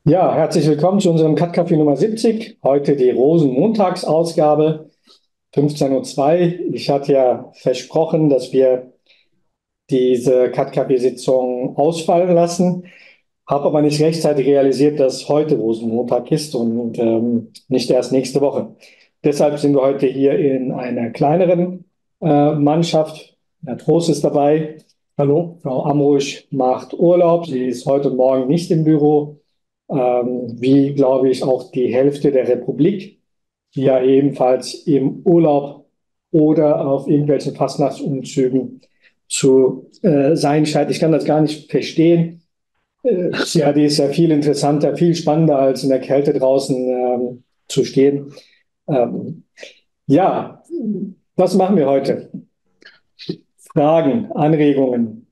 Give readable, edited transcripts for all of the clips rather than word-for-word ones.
Ja, herzlich willkommen zu unserem Cut-Café Nummer 70. Heute die Rosenmontagsausgabe, 15:02 Uhr. Ich hatte ja versprochen, dass wir diese Cut-Café-Sitzung ausfallen lassen, habe aber nicht rechtzeitig realisiert, dass heute Rosenmontag ist und nicht erst nächste Woche. Deshalb sind wir heute hier in einer kleineren Mannschaft. Herr Trost ist dabei. Hallo. Frau Amrusch macht Urlaub. Sie ist heute und morgen nicht im Büro, wie, glaube ich, auch die Hälfte der Republik, die ja ebenfalls im Urlaub oder auf irgendwelchen Fastnachtsumzügen zu sein scheint. Ich kann das gar nicht verstehen. CAD ist ja viel interessanter, viel spannender, als in der Kälte draußen zu stehen. Ähm, ja, was machen wir heute? Fragen, Anregungen.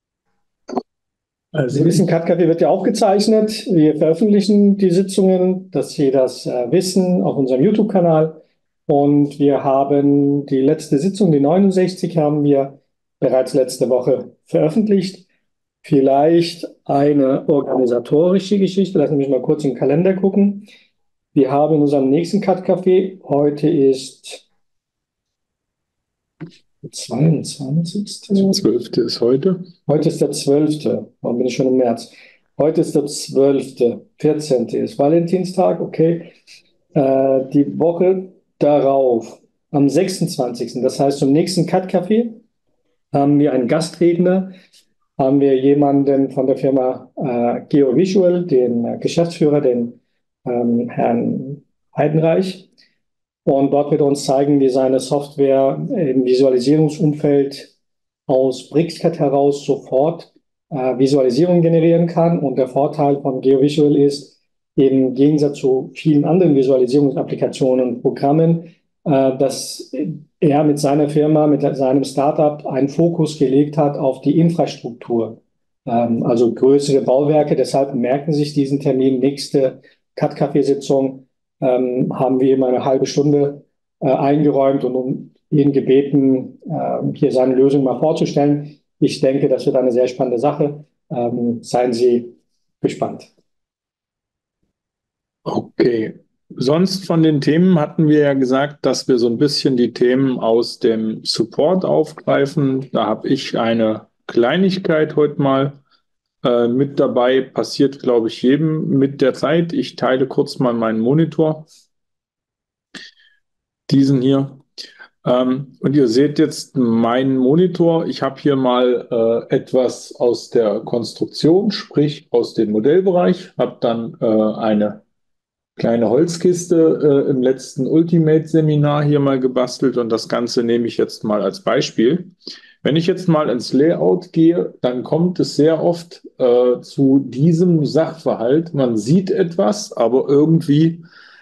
Sie wissen, CutCafé wird ja aufgezeichnet. Wir veröffentlichen die Sitzungen, dass Sie das wissen, auf unserem YouTube-Kanal. Und wir haben die letzte Sitzung, die 69, haben wir bereits letzte Woche veröffentlicht. Vielleicht eine organisatorische Geschichte. Lassen Sie mich mal kurz in den Kalender gucken. Wir haben in unserem nächsten CutCafé, heute ist der 22. 12. ist heute. Heute ist der 12. Warum bin ich schon im März? Heute ist der 12. 14. ist Valentinstag, okay. Die Woche darauf, am 26., das heißt zum nächsten Cut-Café, haben wir einen Gastredner, haben wir jemanden von der Firma GeoVisual, den Geschäftsführer, den Herrn Heidenreich. Und dort wird er uns zeigen, wie seine Software im Visualisierungsumfeld aus Brixcat heraus sofort Visualisierung generieren kann. Und der Vorteil von GeoVisual ist, im Gegensatz zu vielen anderen Visualisierungsapplikationen und Programmen, dass er mit seiner Firma, mit seinem Startup einen Fokus gelegt hat auf die Infrastruktur, also größere Bauwerke. Deshalb merken sich diesen Termin. Nächste Cut-Café-Sitzung haben wir ihm eine halbe Stunde eingeräumt und ihn gebeten, hier seine Lösung mal vorzustellen. Ich denke, das wird eine sehr spannende Sache. Seien Sie gespannt. Okay. Sonst von den Themen hatten wir ja gesagt, dass wir so ein bisschen die Themen aus dem Support aufgreifen. Da habe ich eine Kleinigkeit heute mal mit dabei. Passiert, glaube ich, jedem mit der Zeit. Ich teile kurz mal meinen Monitor, diesen hier. Und ihr seht jetzt meinen Monitor. Ich habe hier mal etwas aus der Konstruktion, sprich aus dem Modellbereich, habe dann eine kleine Holzkiste im letzten Ultimate-Seminar hier mal gebastelt und das Ganze nehme ich jetzt mal als Beispiel. Wenn ich jetzt mal ins Layout gehe, dann kommt es sehr oft zu diesem Sachverhalt. Man sieht etwas, aber irgendwie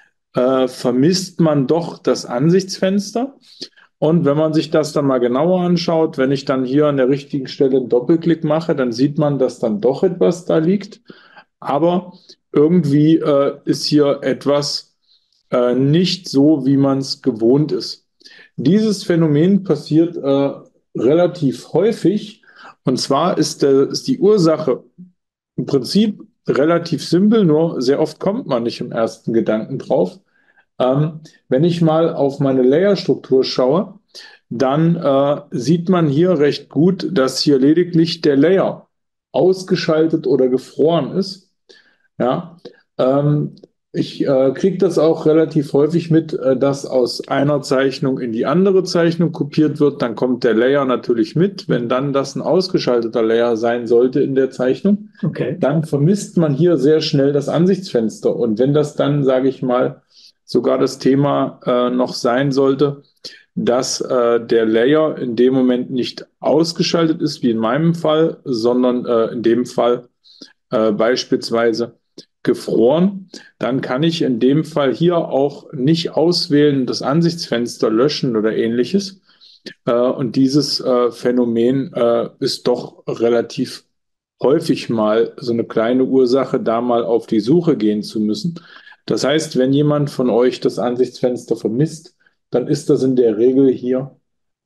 vermisst man doch das Ansichtsfenster. Und wenn man sich das dann mal genauer anschaut, wenn ich dann hier an der richtigen Stelle einen Doppelklick mache, dann sieht man, dass dann doch etwas da liegt. Aber irgendwie ist hier etwas nicht so, wie man es gewohnt ist. Dieses Phänomen passiert relativ häufig. Und zwar ist die Ursache im Prinzip relativ simpel, nur sehr oft kommt man nicht im ersten Gedanken drauf. Wenn ich mal auf meine Layerstruktur schaue, dann sieht man hier recht gut, dass hier lediglich der Layer ausgeschaltet oder gefroren ist. Ja, ähm, ich kriege das auch relativ häufig mit, dass aus einer Zeichnung in die andere Zeichnung kopiert wird. Dann kommt der Layer natürlich mit. Wenn dann das ein ausgeschalteter Layer sein sollte in der Zeichnung, Okay. dann vermisst man hier sehr schnell das Ansichtsfenster. Und wenn das dann, sage ich mal, sogar das Thema noch sein sollte, dass der Layer in dem Moment nicht ausgeschaltet ist, wie in meinem Fall, sondern in dem Fall beispielsweise gefroren, dann kann ich in dem Fall hier auch nicht auswählen, das Ansichtsfenster löschen oder ähnliches. Und dieses Phänomen ist doch relativ häufig mal so eine kleine Ursache, da mal auf die Suche gehen zu müssen. Das heißt, wenn jemand von euch das Ansichtsfenster vermisst, dann ist das in der Regel hier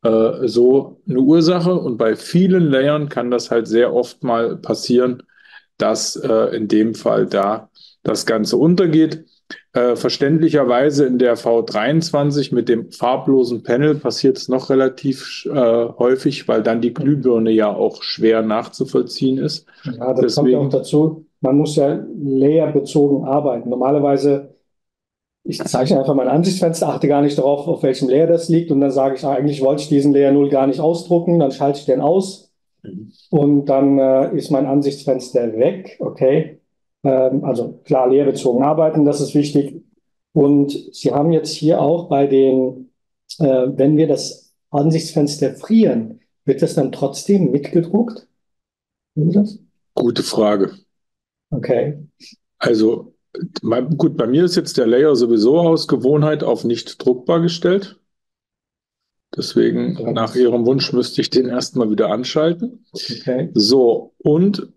so eine Ursache. Und bei vielen Layern kann das halt sehr oft mal passieren, dass in dem Fall da das Ganze untergeht. Verständlicherweise in der V23 mit dem farblosen Panel passiert es noch relativ häufig, weil dann die Glühbirne ja auch schwer nachzuvollziehen ist. Ja, das kommt ja auch dazu. Man muss ja layerbezogen arbeiten. Normalerweise, ich zeichne einfach mein Ansichtsfenster, achte gar nicht darauf, auf welchem Layer das liegt. Und dann sage ich, eigentlich wollte ich diesen Layer 0 gar nicht ausdrucken. Dann schalte ich den aus und dann ist mein Ansichtsfenster weg. Okay. Also klar, layerbezogen arbeiten, das ist wichtig. Und Sie haben jetzt hier auch bei den, wenn wir das Ansichtsfenster frieren, wird das dann trotzdem mitgedruckt? Wissen Sie das? Gute Frage. Okay. Also gut, bei mir ist jetzt der Layer sowieso aus Gewohnheit auf nicht druckbar gestellt. Deswegen nach Ihrem Wunsch müsste ich den erstmal wieder anschalten. Okay. So, und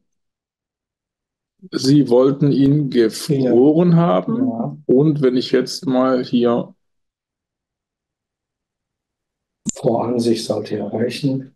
Sie wollten ihn gefroren haben. Ja. Und wenn ich jetzt mal hier... Voransicht sollte ja reichen.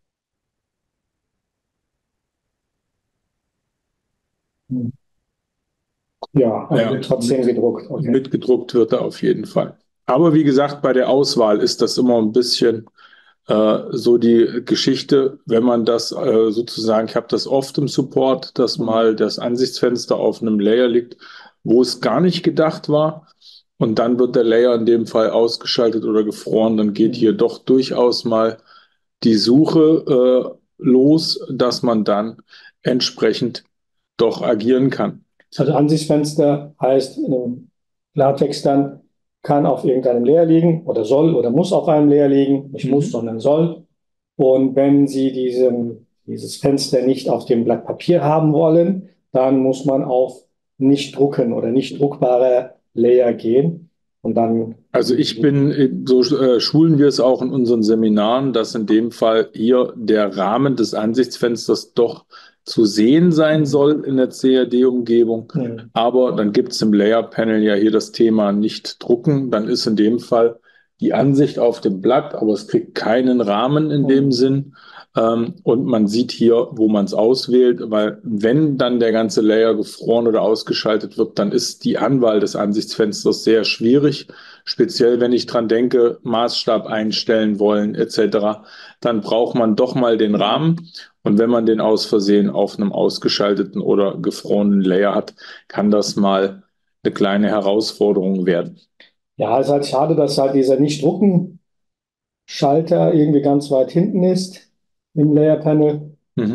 Ja, aber wird trotzdem gedruckt. Okay. Mitgedruckt wird er auf jeden Fall. Aber wie gesagt, bei der Auswahl ist das immer ein bisschen so die Geschichte, wenn man das sozusagen, ich habe das oft im Support, dass mal das Ansichtsfenster auf einem Layer liegt, wo es gar nicht gedacht war. Und dann wird der Layer in dem Fall ausgeschaltet oder gefroren. Dann geht hier doch durchaus mal die Suche los, dass man dann entsprechend doch agieren kann. Also Ansichtsfenster heißt im Klartext dann, kann auf irgendeinem Layer liegen oder soll oder muss auf einem Layer liegen. Nicht muss, sondern soll. Und wenn Sie dieses Fenster nicht auf dem Blatt Papier haben wollen, dann muss man auf nicht drucken oder nicht druckbare Layer gehen. Und dann. Also so schulen wir es auch in unseren Seminaren, dass in dem Fall hier der Rahmen des Ansichtsfensters doch zu sehen sein soll in der CAD-Umgebung. Aber dann gibt es im Layer-Panel ja hier das Thema nicht drucken. Dann ist in dem Fall die Ansicht auf dem Blatt, aber es kriegt keinen Rahmen in dem Sinn. Und man sieht hier, wo man es auswählt, weil wenn dann der ganze Layer gefroren oder ausgeschaltet wird, dann ist die Anwahl des Ansichtsfensters sehr schwierig. Speziell, wenn ich dran denke, Maßstab einstellen wollen etc., dann braucht man doch mal den Rahmen. Und wenn man den aus Versehen auf einem ausgeschalteten oder gefrorenen Layer hat, kann das mal eine kleine Herausforderung werden. Ja, es ist halt schade, dass halt dieser Nicht-Drucken-Schalter irgendwie ganz weit hinten ist im Layer-Panel.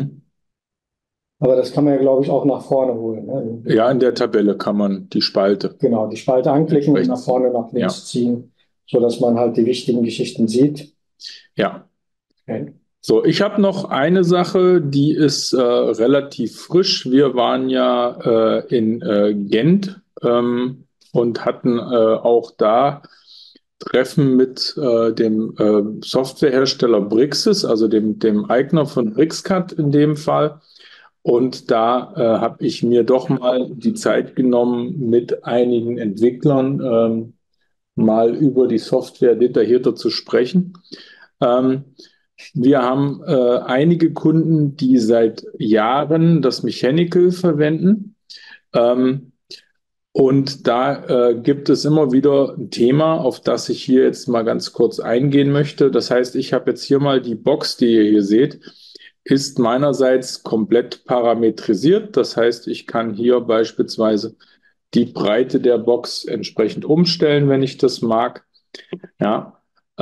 Aber das kann man ja, glaube ich, auch nach vorne holen. Ne? Ja, in der Tabelle kann man die Spalte. Genau, die Spalte anklicken und nach vorne, nach links ziehen, sodass man halt die wichtigen Geschichten sieht. Ja. Okay. So, ich habe noch eine Sache, die ist relativ frisch. Wir waren ja in Gent und hatten auch da Treffen mit dem Softwarehersteller Brixis, also dem Eigner von Brixcat in dem Fall. Und da habe ich mir doch mal die Zeit genommen, mit einigen Entwicklern mal über die Software detaillierter zu sprechen. Wir haben einige Kunden, die seit Jahren das Mechanical verwenden. Und da gibt es immer wieder ein Thema, auf das ich hier jetzt mal ganz kurz eingehen möchte. Das heißt, ich habe jetzt hier mal die Box, die ihr hier seht, ist meinerseits komplett parametrisiert. Das heißt, ich kann hier beispielsweise die Breite der Box entsprechend umstellen, wenn ich das mag. Ja,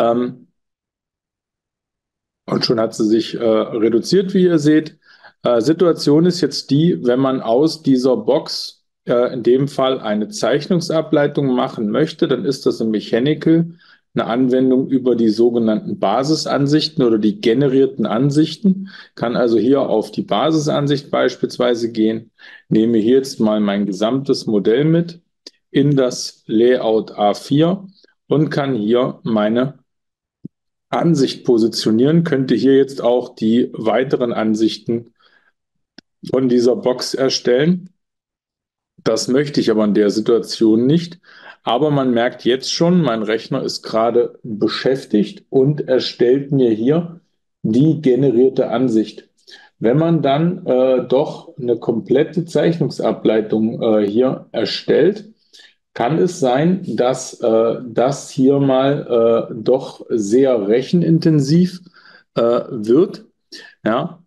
und schon hat sie sich reduziert, wie ihr seht. Situation ist jetzt die, wenn man aus dieser Box in dem Fall eine Zeichnungsableitung machen möchte, dann ist das im Mechanical eine Anwendung über die sogenannten Basisansichten oder die generierten Ansichten. Kann also hier auf die Basisansicht beispielsweise gehen, nehme hier jetzt mal mein gesamtes Modell mit in das Layout A4 und kann hier meine Ansicht positionieren, könnte hier jetzt auch die weiteren Ansichten von dieser Box erstellen. Das möchte ich aber in der Situation nicht. Aber man merkt jetzt schon, mein Rechner ist gerade beschäftigt und erstellt mir hier die generierte Ansicht. wenn man dann doch eine komplette Zeichnungsableitung hier erstellt, kann es sein, dass das hier mal doch sehr rechenintensiv wird. Ja,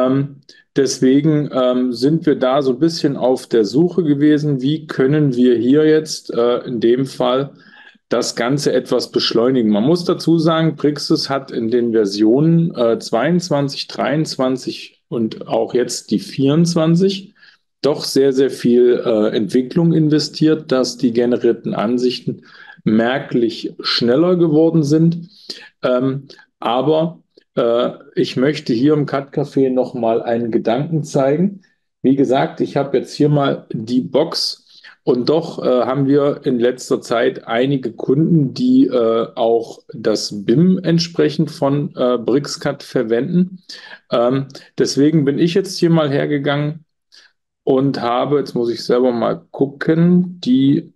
deswegen sind wir da so ein bisschen auf der Suche gewesen, wie können wir hier jetzt in dem Fall das Ganze etwas beschleunigen. Man muss dazu sagen, Brixis hat in den Versionen 22, 23 und auch jetzt die 24 doch sehr, sehr viel Entwicklung investiert, dass die generierten Ansichten merklich schneller geworden sind. Aber ich möchte hier im Cut Café noch mal einen Gedanken zeigen. Wie gesagt, ich habe jetzt hier mal die Box und doch haben wir in letzter Zeit einige Kunden, die auch das BIM entsprechend von BricsCAD verwenden. Deswegen bin ich jetzt hier mal hergegangen und habe, jetzt muss ich selber mal gucken, die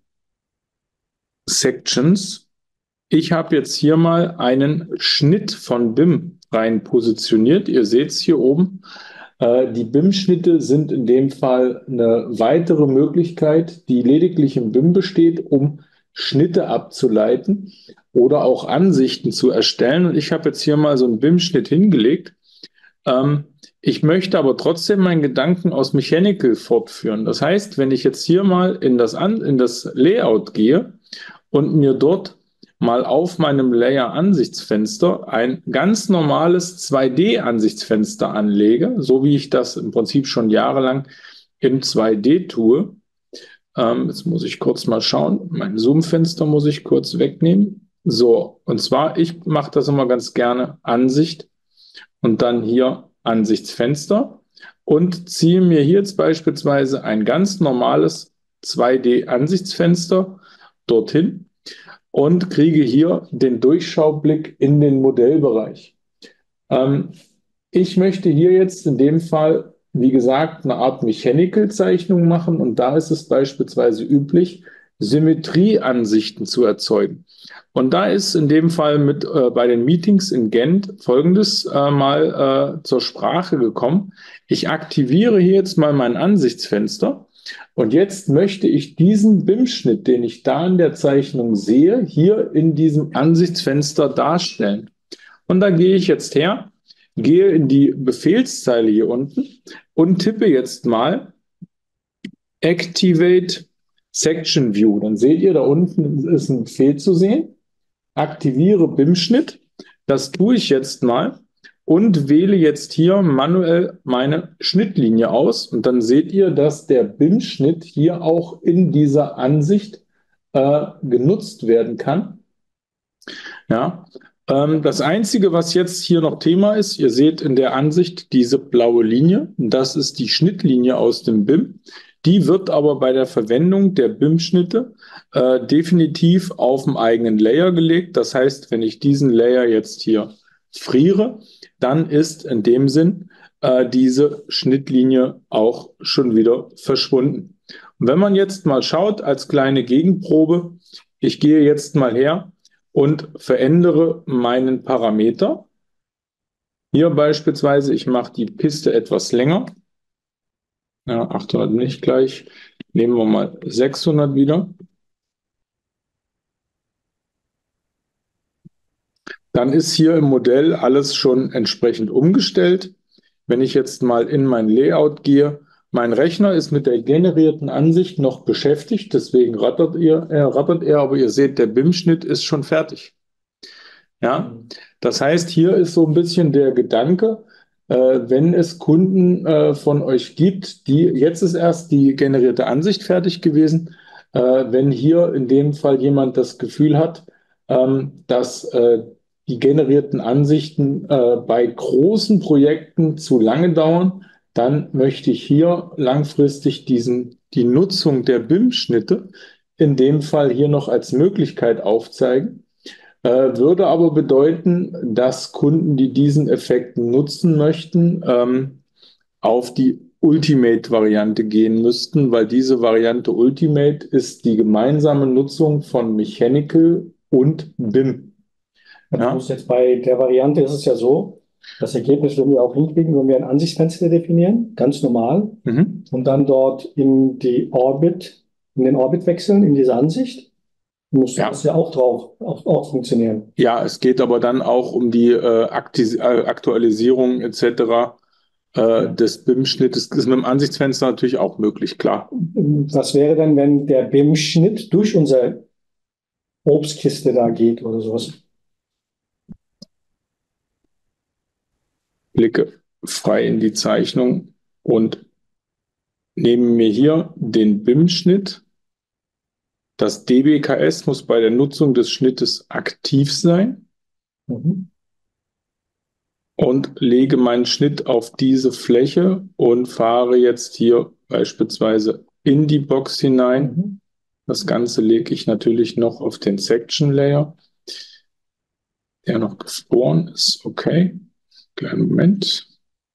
Sections. Ich habe jetzt hier mal einen Schnitt von BIM rein positioniert. Ihr seht es hier oben. Die BIM-Schnitte sind in dem Fall eine weitere Möglichkeit, die lediglich im BIM besteht, um Schnitte abzuleiten oder auch Ansichten zu erstellen. Und ich habe jetzt hier mal so einen BIM-Schnitt hingelegt. Ich möchte aber trotzdem meinen Gedanken aus Mechanical fortführen. Das heißt, wenn ich jetzt hier mal in das Layout gehe und mir dort mal auf meinem Layer-Ansichtsfenster ein ganz normales 2D-Ansichtsfenster anlege, so wie ich das im Prinzip schon jahrelang im 2D tue. Jetzt muss ich kurz mal schauen. Mein Zoom-Fenster muss ich kurz wegnehmen. So, und zwar, ich mache das immer ganz gerne Ansicht und dann hier Ansichtsfenster und ziehe mir hier jetzt beispielsweise ein ganz normales 2D-Ansichtsfenster dorthin und kriege hier den Durchschaublick in den Modellbereich. Ich möchte hier jetzt in dem Fall, wie gesagt, eine Art Mechanical-Zeichnung machen und da ist es beispielsweise üblich, Symmetrieansichten zu erzeugen. Und da ist in dem Fall mit bei den Meetings in Gent Folgendes mal zur Sprache gekommen. Ich aktiviere hier jetzt mal mein Ansichtsfenster und jetzt möchte ich diesen BIM-Schnitt, den ich da in der Zeichnung sehe, hier in diesem Ansichtsfenster darstellen. Und da gehe ich jetzt her, gehe in die Befehlszeile hier unten und tippe jetzt mal Activate Section View. Dann seht ihr, da unten ist ein Befehl zu sehen. Aktiviere BIM-Schnitt. Das tue ich jetzt mal und wähle jetzt hier manuell meine Schnittlinie aus. Und dann seht ihr, dass der BIM-Schnitt hier auch in dieser Ansicht genutzt werden kann. Ja. Das Einzige, was jetzt hier noch Thema ist, ihr seht in der Ansicht diese blaue Linie. Das ist die Schnittlinie aus dem BIM. Die wird aber bei der Verwendung der BIM-Schnitte definitiv auf dem eigenen Layer gelegt. Das heißt, wenn ich diesen Layer jetzt hier friere, dann ist in dem Sinn diese Schnittlinie auch schon wieder verschwunden. Und wenn man jetzt mal schaut als kleine Gegenprobe, ich gehe jetzt mal her und verändere meinen Parameter. Hier beispielsweise, ich mache die Piste etwas länger. Ja, 800 nicht gleich. Nehmen wir mal 600 wieder. Dann ist hier im Modell alles schon entsprechend umgestellt. Wenn ich jetzt mal in mein Layout gehe, mein Rechner ist mit der generierten Ansicht noch beschäftigt, deswegen rattert er, aber ihr seht, der BIM-Schnitt ist schon fertig. Ja, das heißt, hier ist so ein bisschen der Gedanke, wenn es Kunden von euch gibt, die jetzt ist erst die generierte Ansicht fertig gewesen, wenn hier in dem Fall jemand das Gefühl hat, dass die generierten Ansichten bei großen Projekten zu lange dauern, dann möchte ich hier langfristig die Nutzung der BIM-Schnitte in dem Fall hier noch als Möglichkeit aufzeigen. Würde aber bedeuten, dass Kunden, die diesen Effekt nutzen möchten, auf die Ultimate-Variante gehen müssten, weil diese Variante Ultimate ist die gemeinsame Nutzung von Mechanical und BIM. Ja. Jetzt bei der Variante ist es ja so, Das Ergebnis würden wir auch hinkriegen, wenn wir ein Ansichtsfenster definieren, ganz normal, Mhm. und dann dort in den Orbit wechseln, in diese Ansicht. Müsste das Ja. ja auch funktionieren. Ja, es geht aber dann auch um die Aktualisierung etc. Des BIM-Schnittes. Das ist mit dem Ansichtsfenster natürlich auch möglich, klar. Was wäre denn, wenn der BIM-Schnitt durch unsere Obstkiste da geht oder sowas? Blicke frei in die Zeichnung und nehme mir hier den BIM-Schnitt. Das DBKS muss bei der Nutzung des Schnittes aktiv sein Mhm. und lege meinen Schnitt auf diese Fläche und fahre jetzt hier beispielsweise in die Box hinein. Mhm. Das Ganze lege ich natürlich noch auf den Section Layer, der noch gefroren ist. Okay, kleinen Moment.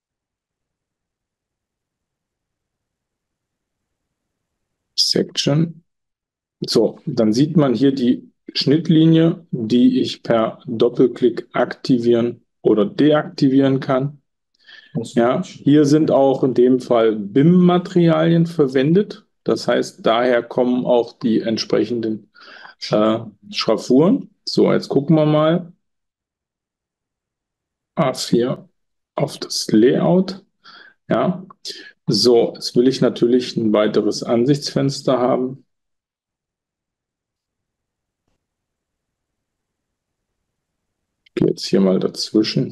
Section. So, dann sieht man hier die Schnittlinie, die ich per Doppelklick aktivieren oder deaktivieren kann. Ja, hier sind auch in dem Fall BIM-Materialien verwendet. Das heißt, daher kommen auch die entsprechenden Schraffuren. So, jetzt gucken wir mal. A4 auf das Layout. Ja, so, jetzt will ich natürlich ein weiteres Ansichtsfenster haben. Ich gehe jetzt hier mal dazwischen.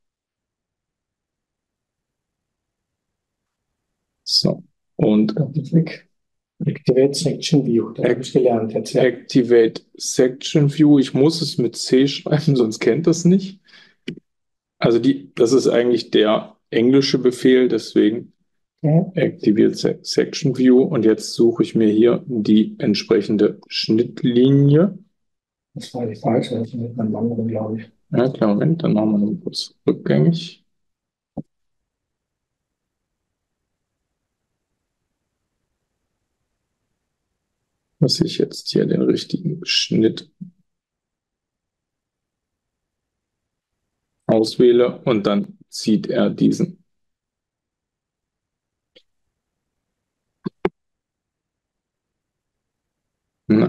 So, und Activate Section View, da habe ich gelernt jetzt. Ja. Activate Section View. Ich muss es mit C schreiben, sonst kennt das nicht. Also das ist eigentlich der englische Befehl, deswegen Activate Section View. Und jetzt suche ich mir hier die entsprechende Schnittlinie. Das war die falsche, das ist mit einem anderen, glaube ich. Ja, klar, Moment, dann machen wir noch kurz rückgängig. Dass ich jetzt hier den richtigen Schnitt auswähle und dann zieht er diesen. Na.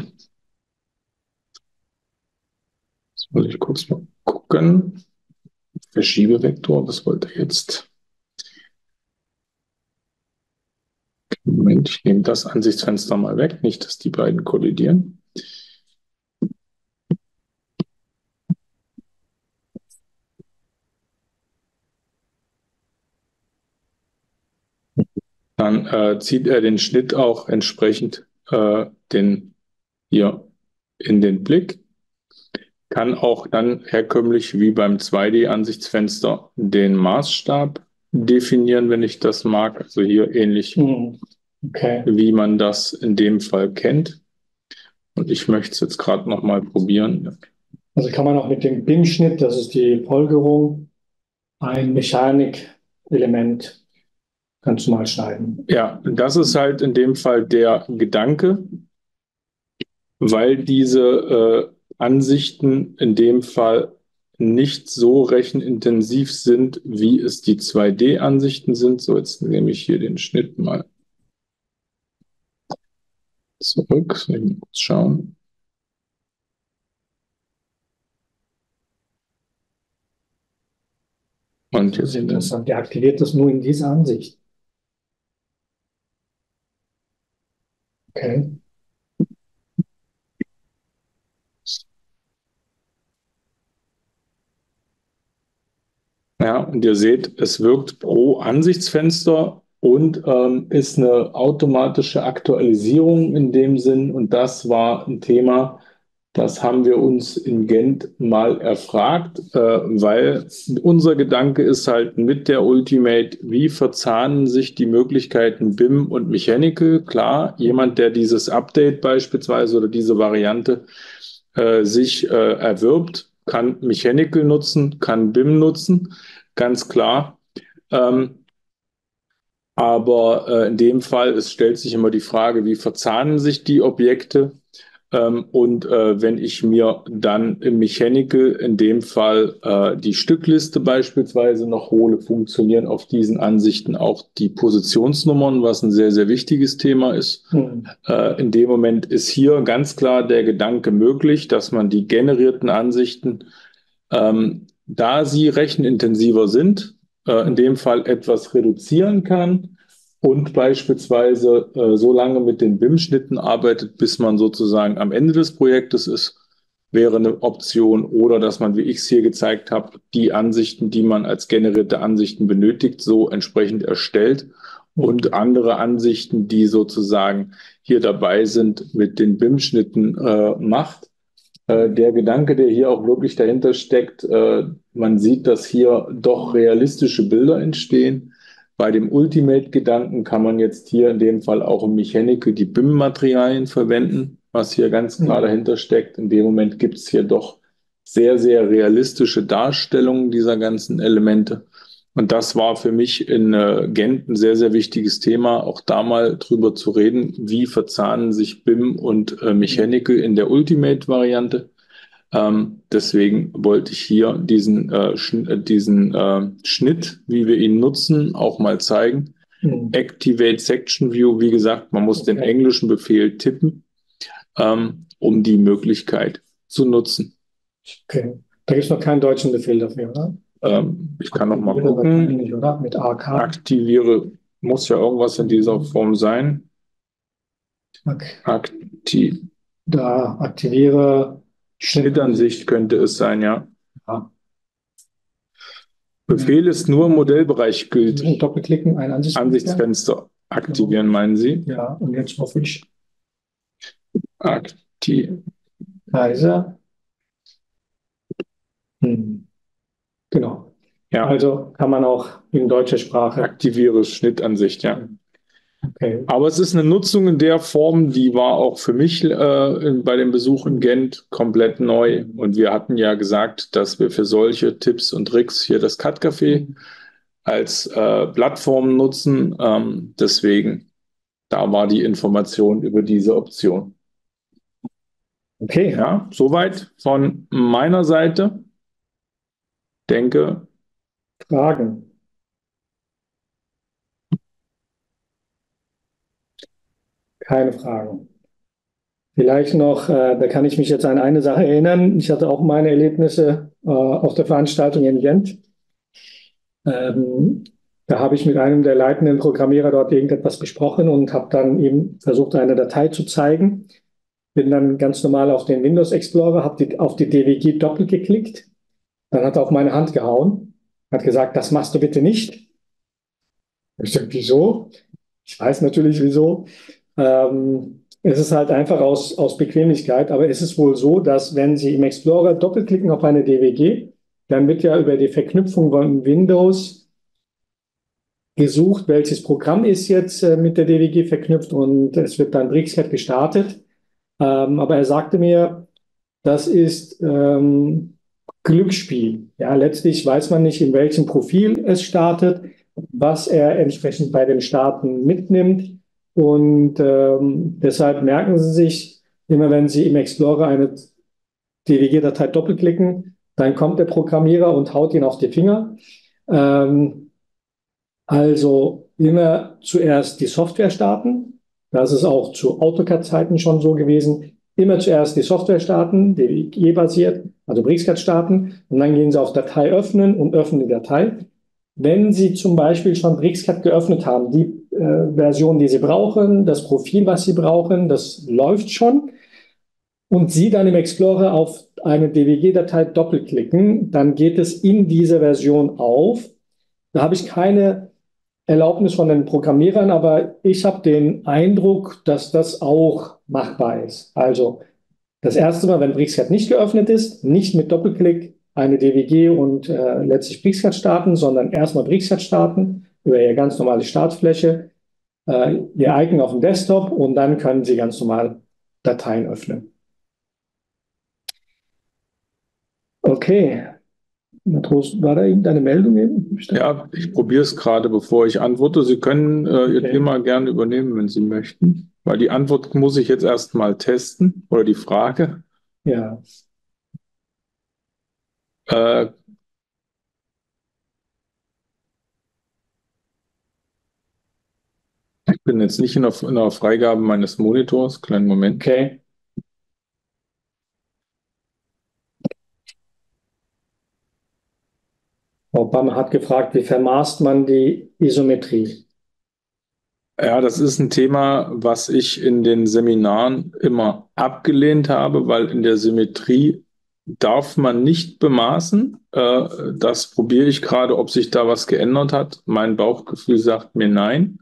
Jetzt muss ich kurz mal gucken. Verschiebevektor, was wollte er jetzt? Moment, ich nehme das Ansichtsfenster mal weg, nicht, dass die beiden kollidieren. Dann zieht er den Schnitt auch entsprechend den hier in den Blick. Kann auch dann herkömmlich wie beim 2D-Ansichtsfenster den Maßstab definieren, wenn ich das mag. Also hier ähnlich wie man das in dem Fall kennt. Und ich möchte es jetzt gerade noch mal probieren. Also kann man auch mit dem BIM-Schnitt, das ist die Folgerung, ein Mechanikelement ganz normal schneiden. Ja, das ist halt in dem Fall der Gedanke, weil diese Ansichten in dem Fall nicht so rechenintensiv sind, wie es die 2D-Ansichten sind. So, jetzt nehme ich hier den Schnitt mal zurück. Soll ich mal kurz schauen. Und Das ist interessant. Der aktiviert das nur in dieser Ansicht. Okay. Ja, und ihr seht, es wirkt pro Ansichtsfenster und ist eine automatische Aktualisierung in dem Sinn. Und das war ein Thema, das haben wir uns in Gent mal erfragt, weil unser Gedanke ist halt mit der Ultimate, wie verzahnen sich die Möglichkeiten BIM und Mechanical? Klar, jemand, der dieses Update beispielsweise oder diese Variante sich erwirbt, kann Mechanical nutzen, kann BIM nutzen, ganz klar. Aber in dem Fall, es stellt sich immer die Frage, wie verzahnen sich die Objekte? Wenn ich mir dann im Mechanical in dem Fall die Stückliste beispielsweise noch hole, funktionieren auf diesen Ansichten auch die Positionsnummern, was ein sehr, sehr wichtiges Thema ist. In dem Moment ist hier ganz klar der Gedanke möglich, dass man die generierten Ansichten, da sie rechenintensiver sind, in dem Fall etwas reduzieren kann und beispielsweise so lange mit den BIM-Schnitten arbeitet, bis man sozusagen am Ende des Projektes ist, wäre eine Option. Oder dass man, wie ich es hier gezeigt habe, die Ansichten, die man als generierte Ansichten benötigt, so entsprechend erstellt und andere Ansichten, die sozusagen hier dabei sind, mit den BIM-Schnitten macht. Der Gedanke, der hier auch wirklich dahinter steckt, man sieht, dass hier doch realistische Bilder entstehen. Bei dem Ultimate-Gedanken kann man jetzt hier in dem Fall auch im Mechanical die BIM-Materialien verwenden, was hier ganz klar dahinter steckt. In dem Moment gibt es hier doch sehr, sehr realistische Darstellungen dieser ganzen Elemente. Und das war für mich in Gent ein sehr, sehr wichtiges Thema, auch da mal drüber zu reden, wie verzahnen sich BIM und Mechanical in der Ultimate-Variante. Deswegen wollte ich hier diesen Schnitt, wie wir ihn nutzen, auch mal zeigen. Activate Section View, wie gesagt, man muss den englischen Befehl tippen, um die Möglichkeit zu nutzen. Okay, da gibt es noch keinen deutschen Befehl dafür, oder? Ich kann noch mal gucken. Nicht, oder? Mit AK. Aktiviere, muss ja irgendwas in dieser Form sein. Da aktiviere Schnittansicht könnte es sein, ja. Ja. Befehl ist nur im Modellbereich gültig. Doppelklicken, ein Ansichtsfenster aktivieren, meinen Sie? Ja, und jetzt hoffe ich. Aktiv. Kaiser. Genau. Ja. Also kann man auch in deutscher Sprache. Aktiviere Schnittansicht, ja. Okay. Aber es ist eine Nutzung in der Form, die war auch für mich bei dem Besuch in Gent komplett neu. Und wir hatten ja gesagt, dass wir für solche Tipps und Tricks hier das Cut-Café als Plattform nutzen. Deswegen, da war die Information über diese Option. Okay. Ja, soweit von meiner Seite. Denke. Fragen. Keine Fragen. Vielleicht noch, da kann ich mich jetzt an eine Sache erinnern. Ich hatte auch meine Erlebnisse auf der Veranstaltung in Gent. Da habe ich mit einem der leitenden Programmierer dort irgendetwas besprochen und habe dann ihm versucht, eine Datei zu zeigen. Bin dann ganz normal auf den Windows Explorer, habe auf die DWG doppelt geklickt. Dann hat er auf meine Hand gehauen, hat gesagt, das machst du bitte nicht. Ich sage, wieso? Ich weiß natürlich wieso. Es ist halt einfach aus Bequemlichkeit, aber es ist wohl so, dass wenn Sie im Explorer doppelklicken auf eine DWG, dann wird ja über die Verknüpfung von Windows gesucht, welches Programm ist jetzt mit der DWG verknüpft und es wird dann BricsCAD gestartet. Aber er sagte mir, das ist Glücksspiel. Ja, letztlich weiß man nicht, in welchem Profil es startet, was er entsprechend bei dem Starten mitnimmt. Und deshalb merken Sie sich, immer wenn Sie im Explorer eine DWG-Datei doppelklicken, dann kommt der Programmierer und haut ihn auf die Finger. Also immer zuerst die Software starten. Das ist auch zu AutoCAD-Zeiten schon so gewesen. Immer zuerst die Software starten, DWG-basiert, also BricsCAD starten. Und dann gehen Sie auf Datei öffnen und öffnen die Datei. Wenn Sie zum Beispiel schon BricsCAD geöffnet haben, die Version, die Sie brauchen, das Profil, was Sie brauchen, das läuft schon. Und Sie dann im Explorer auf eine DWG-Datei doppelklicken, dann geht es in dieser Version auf. Da habe ich keine Erlaubnis von den Programmierern, aber ich habe den Eindruck, dass das auch machbar ist. Also das erste Mal, wenn BricsCAD nicht geöffnet ist, nicht mit Doppelklick eine DWG und letztlich BricsCAD starten, sondern erstmal BricsCAD starten über Ihre ganz normale Startfläche, Ihr Icon auf dem Desktop und dann können Sie ganz normal Dateien öffnen. Okay. Matros, war da irgendeine Meldung eben? Ja, ich probiere es gerade, bevor ich antworte. Sie können Ihr Thema gerne übernehmen, wenn Sie möchten. Weil die Antwort muss ich jetzt erstmal testen oder die Frage. Ja. Äh, Ich bin jetzt nicht in der Freigabe meines Monitors. Kleinen Moment. Okay. Obama hat gefragt, wie vermaßt man die Isometrie? Ja, das ist ein Thema, was ich in den Seminaren immer abgelehnt habe, weil in der Symmetrie darf man nicht bemaßen. Das probiere ich gerade, ob sich da was geändert hat. Mein Bauchgefühl sagt mir nein.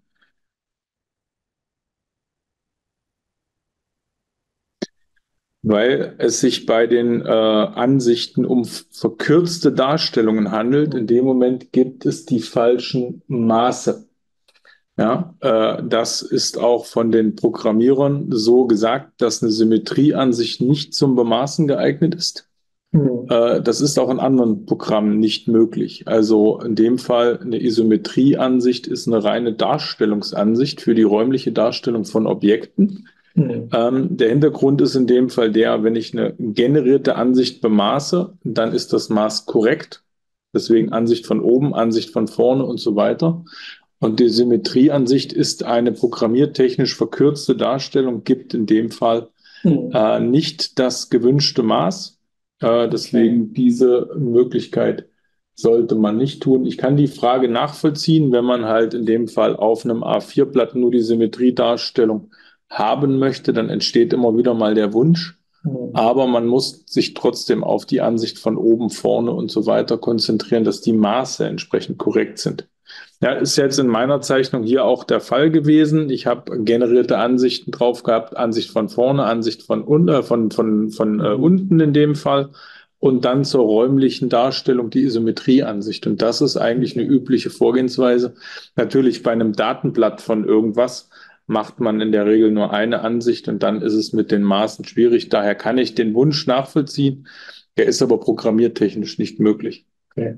Weil es sich bei den Ansichten um verkürzte Darstellungen handelt. In dem Moment gibt es die falschen Maße. Ja, das ist auch von den Programmierern so gesagt, dass eine Symmetrieansicht nicht zum Bemaßen geeignet ist. Das ist auch in anderen Programmen nicht möglich. Also in dem Fall eine Isometrieansicht ist eine reine Darstellungsansicht für die räumliche Darstellung von Objekten. Der Hintergrund ist in dem Fall der, wenn ich eine generierte Ansicht bemaße, dann ist das Maß korrekt. Deswegen Ansicht von oben, Ansicht von vorne und so weiter. Und die Symmetrieansicht ist eine programmiertechnisch verkürzte Darstellung, gibt in dem Fall nicht das gewünschte Maß. Deswegen diese Möglichkeit sollte man nicht tun. Ich kann die Frage nachvollziehen, wenn man halt in dem Fall auf einem A4-Blatt nur die Symmetriedarstellung haben möchte, dann entsteht immer wieder mal der Wunsch. Aber man muss sich trotzdem auf die Ansicht von oben, vorne und so weiter konzentrieren, dass die Maße entsprechend korrekt sind. Ja, ist jetzt in meiner Zeichnung hier auch der Fall gewesen. Ich habe generierte Ansichten drauf gehabt, Ansicht von vorne, Ansicht von unten in dem Fall und dann zur räumlichen Darstellung die Isometrieansicht. Und das ist eigentlich eine übliche Vorgehensweise. Natürlich bei einem Datenblatt von irgendwas macht man in der Regel nur eine Ansicht und dann ist es mit den Maßen schwierig. Daher kann ich den Wunsch nachvollziehen. Der ist aber programmiertechnisch nicht möglich. Okay.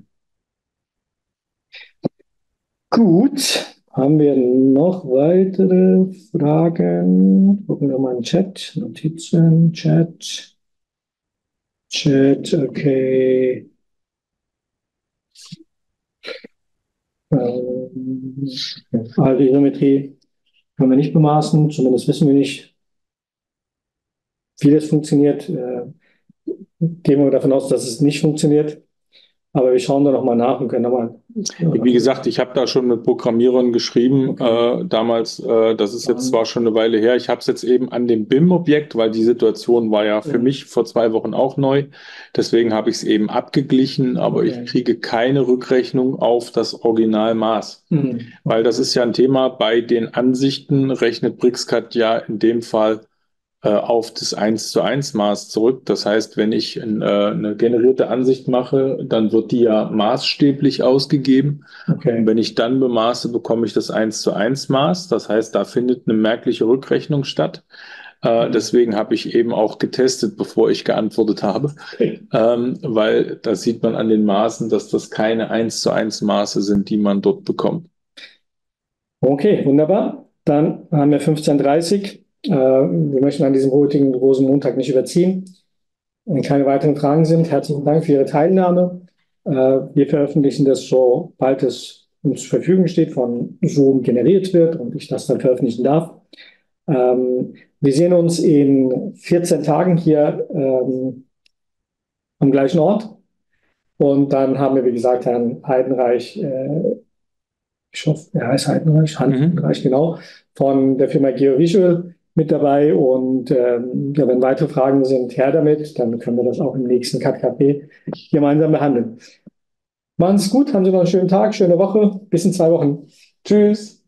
Gut, haben wir noch weitere Fragen? Gucken wir mal in den Chat, Notizen, Chat, okay. Also Isometrie können wir nicht bemaßen, zumindest wissen wir nicht, wie das funktioniert. Gehen wir davon aus, dass es nicht funktioniert. Aber wir schauen da nochmal nach und können nochmal. Wie gesagt, ich habe da schon mit Programmierern geschrieben, damals, das ist jetzt zwar schon eine Weile her, ich habe es jetzt eben an dem BIM-Objekt, weil die Situation war ja für mich vor 2 Wochen auch neu, deswegen habe ich es eben abgeglichen, aber ich kriege keine Rückrechnung auf das Originalmaß, weil das ist ja ein Thema, bei den Ansichten rechnet Bricscat ja in dem Fall auf das 1:1 Maß zurück. Das heißt, wenn ich eine generierte Ansicht mache, dann wird die ja maßstäblich ausgegeben. Okay. Und wenn ich dann bemaße, bekomme ich das 1:1 Maß. Das heißt, da findet eine merkliche Rückrechnung statt. Deswegen habe ich eben auch getestet, bevor ich geantwortet habe, weil da sieht man an den Maßen, dass das keine 1:1 Maße sind, die man dort bekommt. Okay, wunderbar. Dann haben wir 15:30 Uhr. Wir möchten an diesem heutigen Rosenmontag nicht überziehen. Wenn keine weiteren Fragen sind, herzlichen Dank für Ihre Teilnahme. Wir veröffentlichen das, sobald es uns zur Verfügung steht, von Zoom generiert wird und ich das dann veröffentlichen darf. Wir sehen uns in 14 Tagen hier am gleichen Ort. Und dann haben wir, wie gesagt, Herrn Heidenreich, ich hoffe, er heißt Heidenreich, genau, von der Firma GeoVisual mit dabei. Und ja, wenn weitere Fragen sind, her damit, dann können wir das auch im nächsten Café gemeinsam behandeln. Machen Sie es gut, haben Sie noch einen schönen Tag, schöne Woche. Bis in 2 Wochen. Tschüss.